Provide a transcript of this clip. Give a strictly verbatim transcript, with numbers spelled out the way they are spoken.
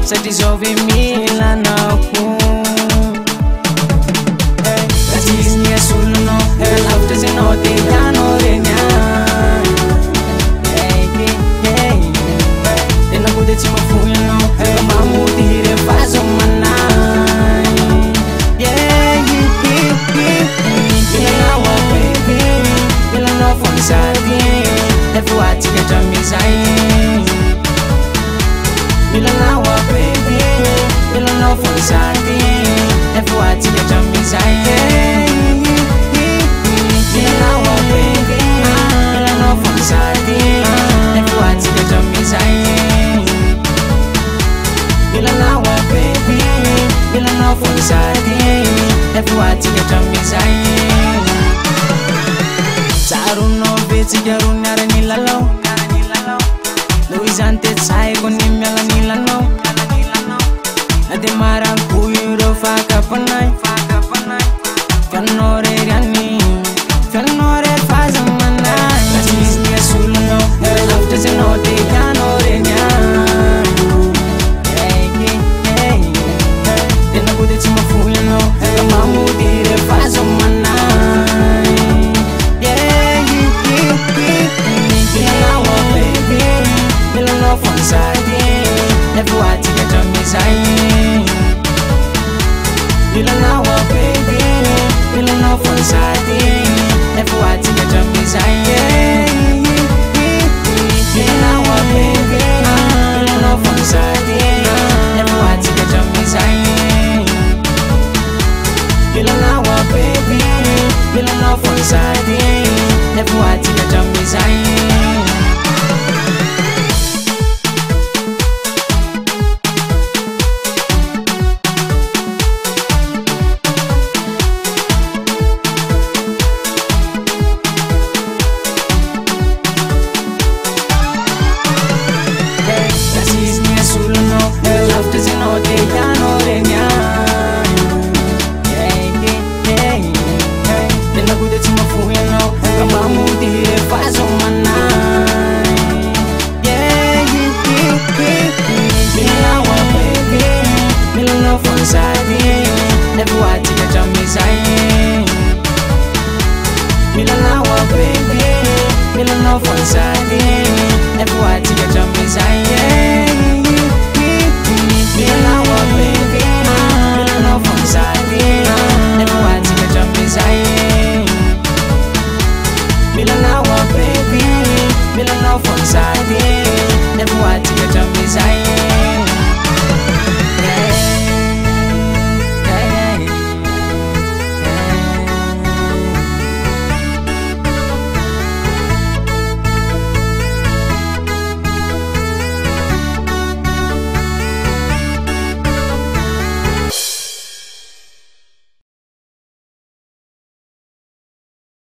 Sati zove milanako Katizni ya suluno Lauta zeno te gano renya Tena kude tima fuyano Mamu dire fazo manai Bila wa baby Bila no fun sadi Efu ati ya jamizai Bila na wa baby Bila no fun sadi Efu ati ya jamizai Bila na wa baby Bila no fun sadi Efu ati ya jamizai Bila na wa baby Bila no fun sadi Efu ati ya jamizai Saruno beti jaruna ranilalo Luizante tsai koni mela nilano Nade marang kuyuro faka panai Kanore gani Kanore faza manai Katizni ya suluno Lauta zeno te kanore nyai Tena kude tima fuyano Mamu dire faza manai Bila wa baby Bila no fun sadi Efu ati ya jamizai Bila na wa baby Bila no fun sadi Efu ati ya jamizai